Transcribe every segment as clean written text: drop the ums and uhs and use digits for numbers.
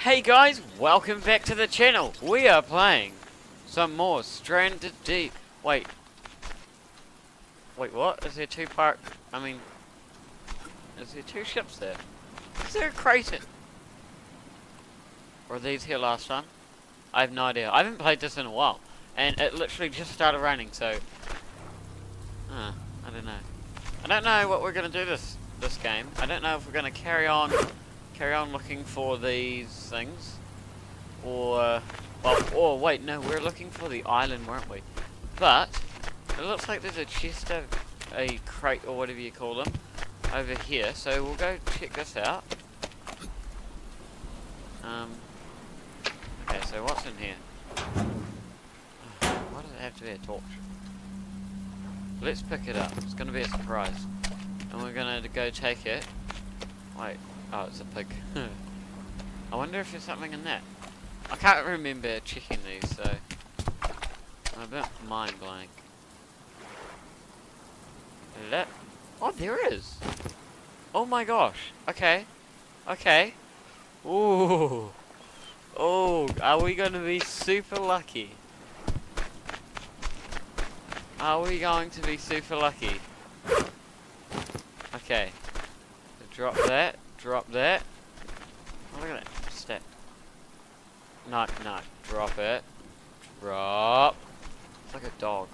Hey guys, welcome back to the channel. We are playing some more Stranded Deep. Wait, what? Is there two is there two ships there? Is there a crater? Were these here last time? I have no idea. I haven't played this in a while, and it literally just started raining. So, I don't know. I don't know what we're gonna do this game. I don't know if we're gonna carry on looking for these things, or oh wait, no, we're looking for the island, weren't we? But it looks like there's a chest of a crate or whatever you call them over here, so we'll go check this out. Okay, so what's in here? Why does it have to be a torch? Let's pick it up. It's gonna be a surprise, and we're gonna go take it. Wait. Oh, it's a pig. I wonder if there's something in that. I can't remember checking these, so I'm a bit mind blank. Is that? Oh, there is. Oh my gosh. Okay. Okay. Ooh. Oh, are we gonna be super lucky? Are we going to be super lucky? Okay. Drop that. Drop that. Oh, look at that. Stat. No, no. Drop it. Drop. It's like a dog.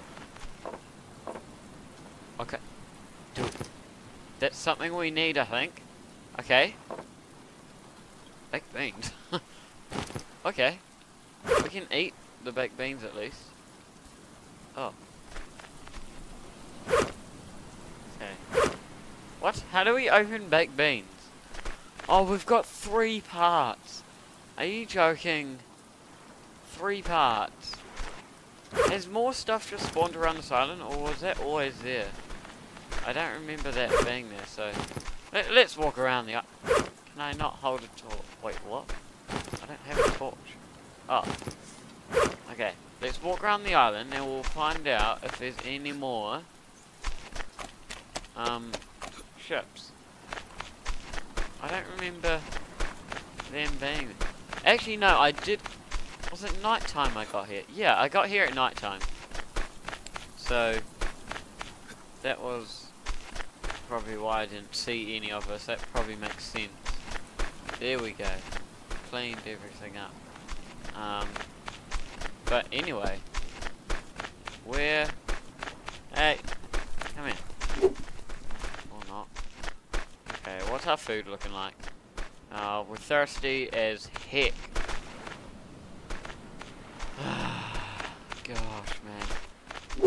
Okay. Dude. That's something we need, I think. Okay. Baked beans. Okay. We can eat the baked beans at least. Oh. Okay. What? How do we open baked beans? Oh, we've got 3 parts. Are you joking? 3 parts. Has more stuff just spawned around this island, or was that always there? I don't remember that being there, so... Let's walk around the... Can I not hold a torch? Wait, what? I don't have a torch. Oh. Okay, let's walk around the island, and we'll find out if there's any more... ships. I don't remember them being there. Actually, no, I did... Was it night time I got here? Yeah, I got here at night time. So, that was probably why I didn't see any of us. That probably makes sense. There we go. Cleaned everything up. But anyway. Where... Hey, come in. Or not. Okay, what's our food looking like? We're thirsty as heck. Gosh, man.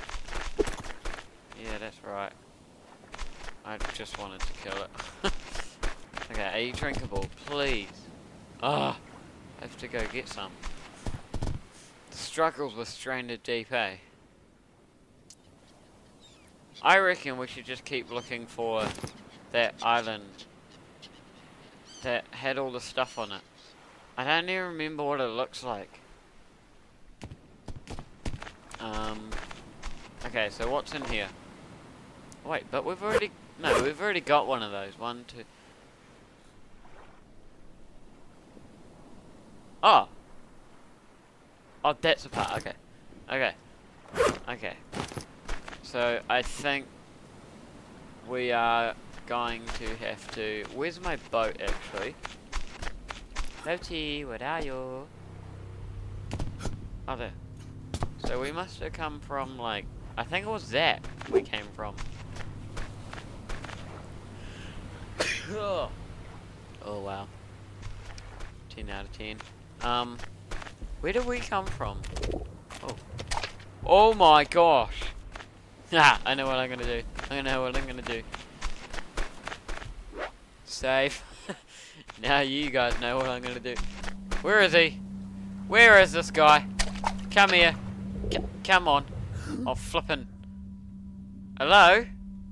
Yeah, that's right. I just wanted to kill it. Okay, are you drinkable? Please. I have to go get some. The struggles with Stranded Deep, eh? I reckon we should just keep looking for that island that had all the stuff on it. I don't even remember what it looks like. Okay, so what's in here? Wait, but we've already... No, we've already got one of those. 1, 2... Oh! Oh, that's a part. Okay. Okay. Okay. So, I think we are going to have to... Where's my boat, actually? Boaty, where are you? Oh, there. So we must have come from, like... I think it was that we came from. Oh, wow. 10 out of 10. Where did we come from? Oh. Oh my gosh! Ah, I know what I'm gonna do. I know what I'm gonna do. Save. Now you guys know what I'm gonna do. Where is he? Where is this guy? Come here. Come on. Oh, flippin'. Hello?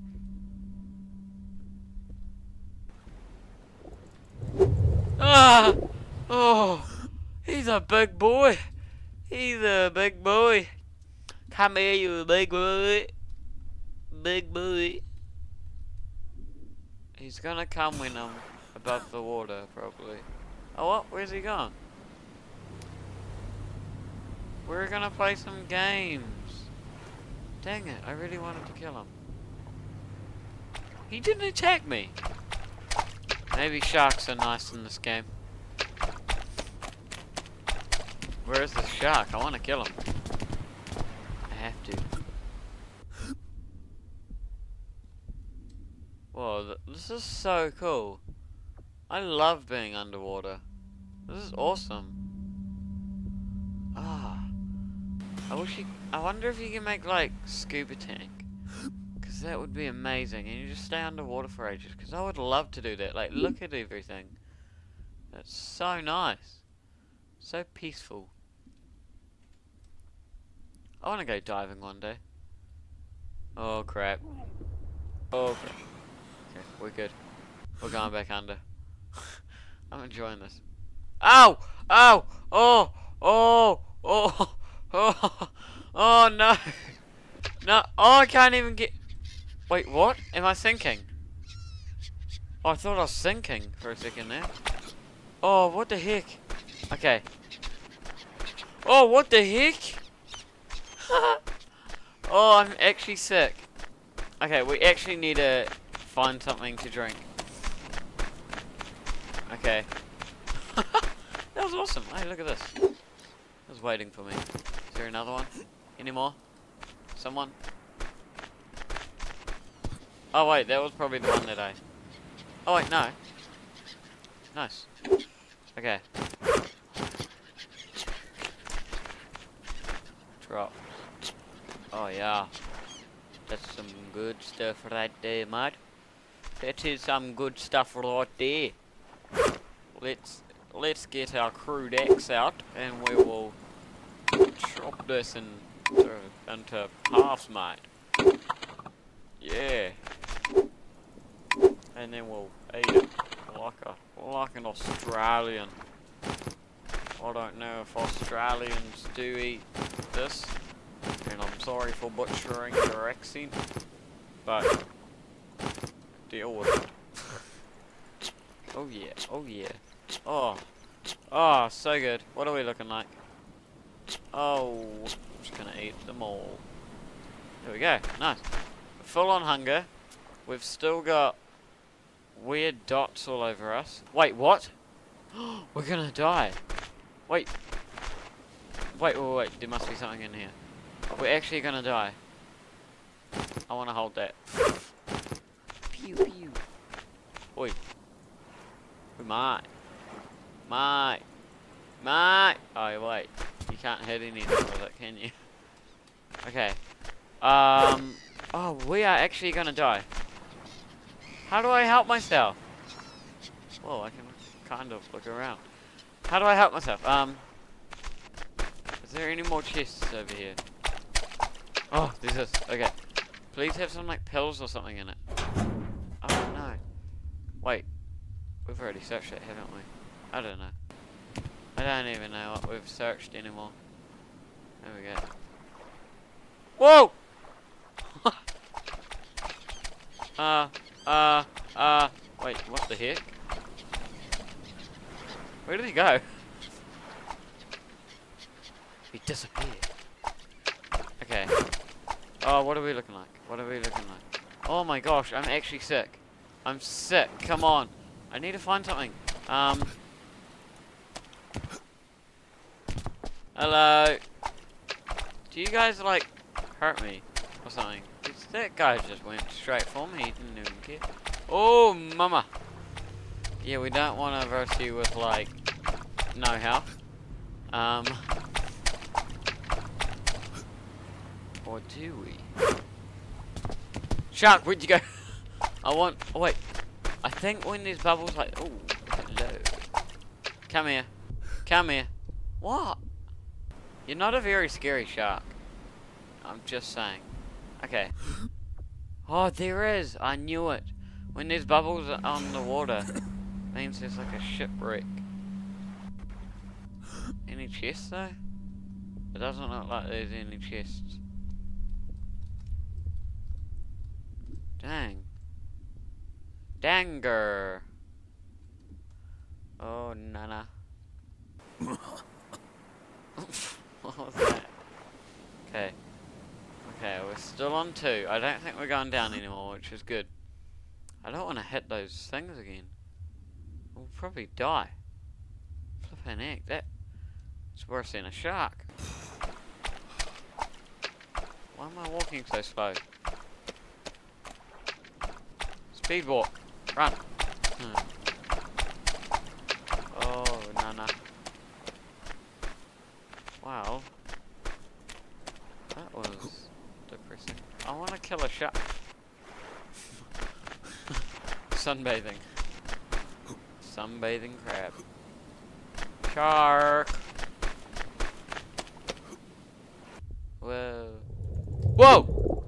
Ah! Oh! He's a big boy. He's a big boy. Come here, you big boy. Big boy. He's gonna come when I'm above the water, probably. Oh, what? Where's he gone? We're gonna play some games. Dang it, I really wanted to kill him. He didn't attack me. Maybe sharks are nice in this game. Where is this shark? I want to kill him. I have to. Whoa, this is so cool. I love being underwater. This is awesome. Ah. I wonder if you can make like scuba tank. Cause that would be amazing. And you just stay underwater for ages. Cause I would love to do that. Like, look at everything. That's so nice. So peaceful. I want to go diving one day. Oh crap. Oh crap. Okay, we're good. We're going back under. I'm enjoying this. Ow! Ow! Oh! Oh! Oh! Oh! Oh no! No! Oh, I can't even get... Wait, what? Am I sinking? Oh, I thought I was sinking for a second there. Oh, what the heck? Okay. Oh, what the heck? Oh, I'm actually sick. Okay, we actually need to find something to drink. Okay. That was awesome. Hey, look at this. It was waiting for me. Is there another one? Any more? Someone? Oh wait, that was probably the one that I... Oh wait, no. Nice. Okay. Drop. Oh yeah. That's some good stuff right there, mate. That is some good stuff right there. Let's get our crude axe out and we will chop this into halves, mate. Yeah. And then we'll eat it like an Australian. I don't know if Australians do eat this, and I'm sorry for butchering your accent, but deal with it. Oh yeah, oh yeah. Oh, oh, so good. What are we looking like? Oh, I'm just gonna eat them all. There we go, nice. Full on hunger. We've still got weird dots all over us. Wait, what? We're gonna die. Wait. Wait. There must be something in here. We're actually gonna die. I wanna hold that. Pew pew. Oi. Mate. Oh wait. You can't hit anything with it, can you? Okay. Oh, we are actually gonna die. How do I help myself? Whoa, I can kind of look around. How do I help myself? Is there any more chests over here? Oh, there's this. Okay. Please have some, like, pills or something in it. Oh, no. Wait. We've already searched it, haven't we? I don't know. I don't even know what we've searched anymore. There we go. Whoa! Wait, what the heck? Where did he go? He disappeared. Okay. Oh, what are we looking like? What are we looking like? Oh my gosh, I'm actually sick. I'm sick, come on. I need to find something. Hello? Do you guys, like, hurt me or something? That guy just went straight for me, he didn't even care. Oh, mama! Yeah, we don't want to verse you with, like, no health. Or do we? Shark, where'd you go? Oh wait. I think when there's bubbles like, oh, hello. Come here. Come here. What? You're not a very scary shark. I'm just saying. Okay. Oh, there is. I knew it. When there's bubbles on the water, means there's like a shipwreck. Any chests though? It doesn't look like there's any chests. Dang. Danger. Oh, Nana. What was that? Okay. Okay, we're still on 2. I don't think we're going down anymore, which is good. I don't want to hit those things again. We'll probably die. Flippin' heck, that's worse than a shark. Why am I walking so slow? Speed walk. Run. Oh, Nana. Wow. That was depressing. I want to kill a shark. Sunbathing. Sunbathing crab. Shark. Whoa. Whoa!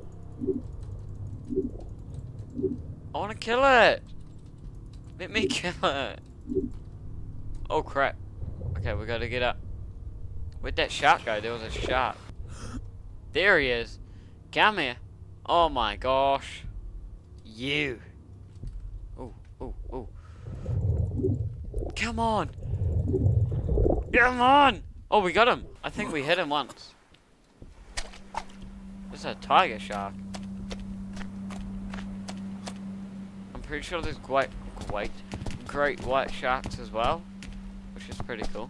I want to kill it! Let me kill it! Oh crap. Okay, we gotta get up. Where'd that shark go? There was a shark. There he is. Come here. Oh my gosh. You. Ooh, ooh, ooh. Come on. Come on. Oh, we got him. I think we hit him once. This is a tiger shark. I'm pretty sure there's great white sharks as well, which is pretty cool.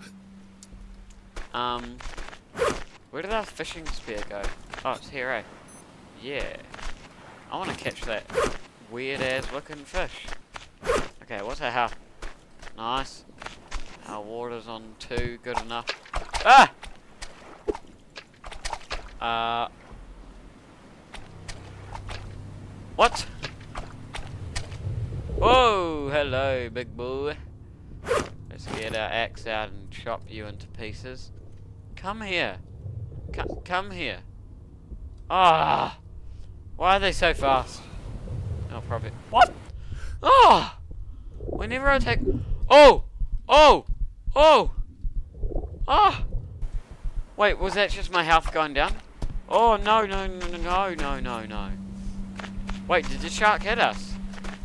Where did our fishing spear go? Oh, it's here, eh? Yeah. I want to catch that weird ass looking fish. Okay, what's our health? Nice. Our water's on 2, good enough. Ah! What? Whoa, hello, big boy. Let's get our axe out and chop you into pieces. Come here. Come here. Ah! Why are they so fast? Oh, probably. What? Ah! Whenever I take. Oh! Oh! Oh! Ah! Wait, was that just my health going down? Oh, no, no, no, no, no, no, no. Wait, did the shark hit us?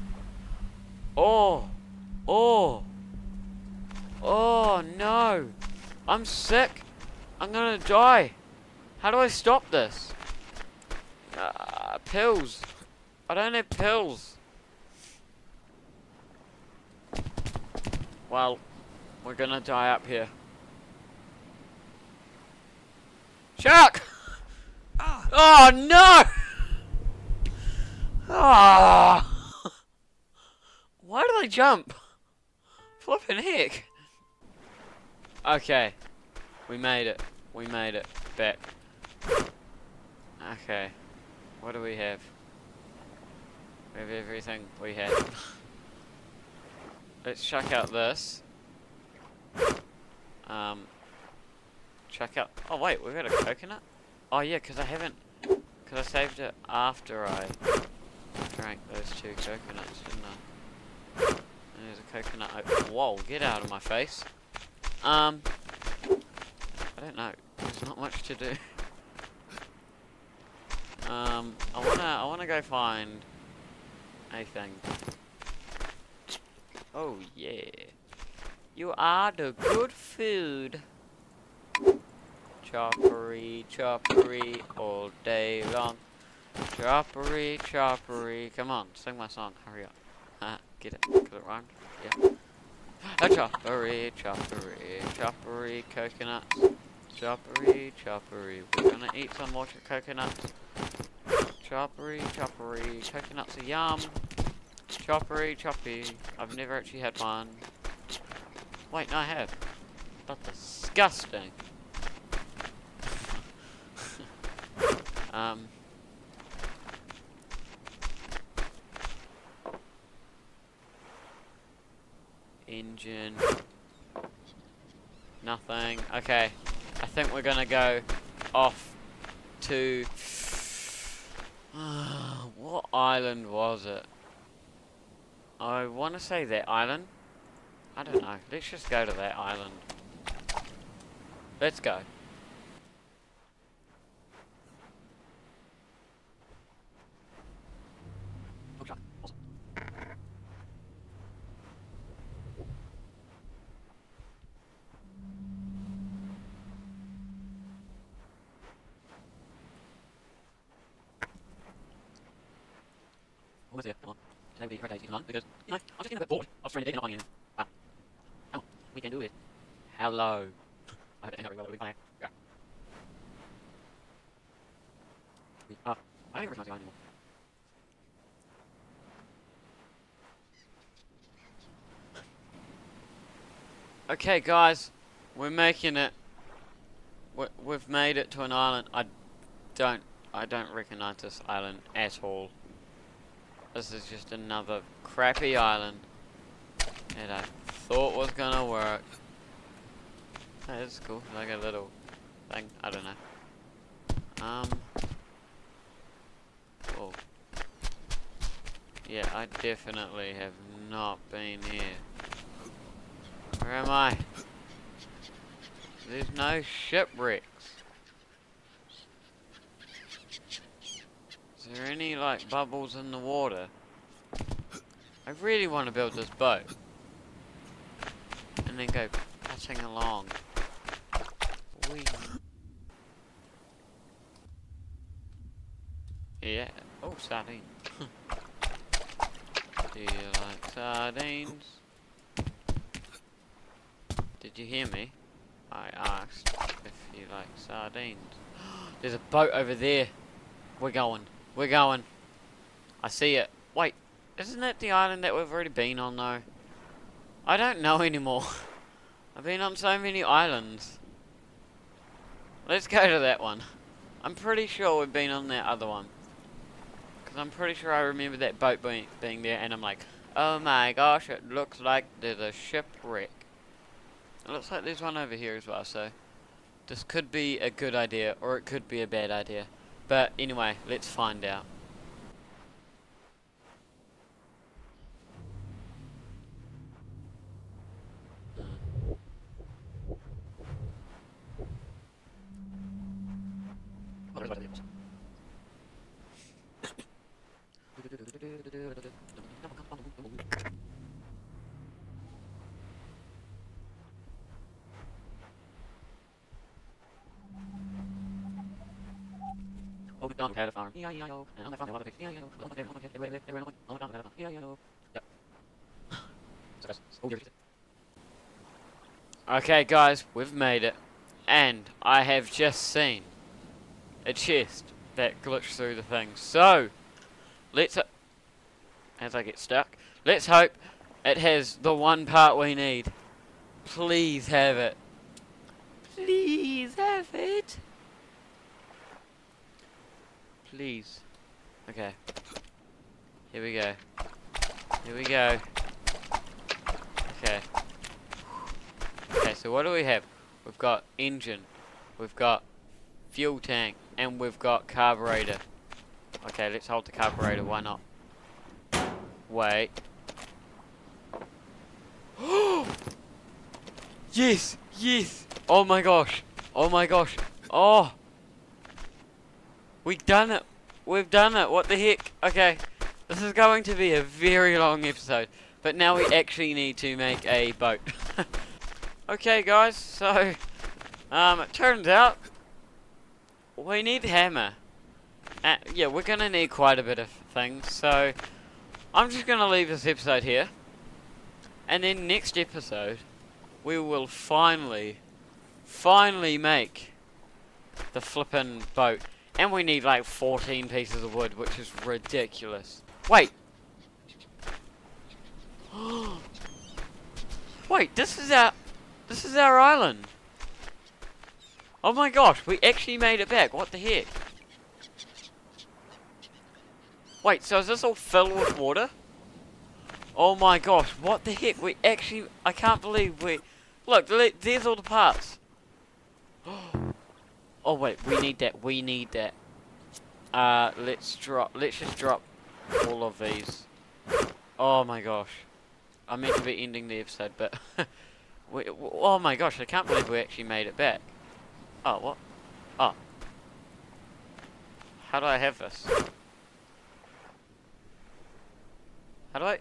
Oh! Oh! Oh, no! I'm sick! I'm gonna die! How do I stop this? Pills! I don't have pills! Well, we're gonna die up here. Shark! Oh no! Ah! Why did I jump? Flippin' heck! Okay, we made it. We made it back. Okay, what do we have? We have everything we had. Let's check out this. Check out. Oh wait, we've got a coconut. Oh yeah, because I saved it after I drank those 2 coconuts, didn't I? And there's a coconut. Whoa, get out of my face. I don't know. There's not much to do. I wanna go find a thing. Oh yeah. You are the good food. Choppery, choppery, all day long. Choppery, choppery. Come on, sing my song. Hurry up. Get it? Cause it rhymed? Yeah. A choppery, choppery, choppery coconuts. Choppery, choppery. We're gonna eat some more coconuts. Choppery, choppery. Coconuts are yum. Choppery, choppy. I've never actually had one. Wait, no, I have. That's disgusting. Engine. Nothing. Okay. I think we're gonna go off to... what island was it? I want to say that island. I don't know. Let's just go to that island. Let's go. today will be a great day to get on because, you know, I'm just getting a bit bored of trying to dig and not finding anything. Oh, we can do it. Hello. I hope that very well that we can. Yeah. I don't recognize the island anymore. Okay, guys, we're making it. We've made it to an island. I don't recognize this island at all. This is just another crappy island that I thought was gonna work. Hey, this is cool. Like a little thing. I don't know. Oh. Yeah, I definitely have not been here. Where am I? There's no shipwrecks. Is there any, like, bubbles in the water? I really want to build this boat. And then go putting along. Whee. Yeah. Oh, sardine. Do you like sardines? Did you hear me? I asked if you like sardines. There's a boat over there. We're going. We're going. I see it. Wait, isn't that the island that we've already been on though? I don't know anymore. I've been on so many islands. Let's go to that one. I'm pretty sure we've been on that other one. Because I'm pretty sure I remember that boat being there and I'm like, oh my gosh, it looks like there's a shipwreck. It looks like there's one over here as well, so this could be a good idea or it could be a bad idea. But anyway, let's find out. Okay guys, we've made it. And I have just seen a chest that glitched through the thing. So, let's, as I get stuck, let's hope it has the one part we need. Please have it. Please have it. Please. Okay. Here we go. Here we go. Okay. Okay, so what do we have? We've got engine. We've got fuel tank. And we've got carburetor. Okay, let's hold the carburetor. Why not? Wait. Yes! Yes! Oh my gosh! Oh my gosh! Oh! We've done it! We've done it! What the heck? Okay. This is going to be a very long episode. But now we actually need to make a boat. Okay guys, so it turns out we need hammer. Yeah, we're gonna need quite a bit of things, so I'm just gonna leave this episode here. And then next episode we will finally make the flippin' boat. And we need like 14 pieces of wood, which is ridiculous. Wait! Wait, this is our island. Oh my gosh, we actually made it back. What the heck? Wait, so is this all filled with water? Oh my gosh, what the heck? We actually, I can't believe we, look, there's all the parts. Oh wait, we need that. Let's just drop all of these. Oh my gosh. I meant to be ending the episode, but oh my gosh, I can't believe we actually made it back. Oh, what? Oh. How do I have this? How do I?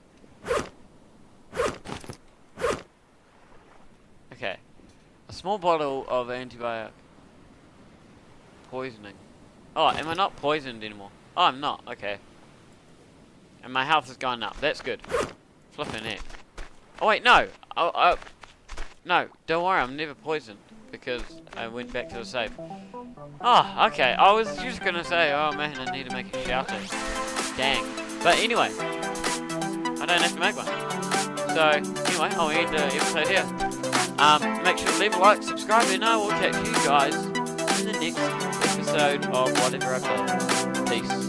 Okay. A small bottle of antibiotic. Poisoning. Oh, am I not poisoned anymore? Oh, I'm not. Okay. And my health has gone up. That's good. Flipping it. Oh wait, no. No, don't worry, I'm never poisoned. Because I went back to the save. Oh, okay. I was just gonna say, oh man, I need to make a shelter. Dang. But anyway, I don't have to make one. So, anyway, I'll end the episode here. Make sure to leave a like, subscribe, and I will catch you guys in the next episode of whatever I play. Peace.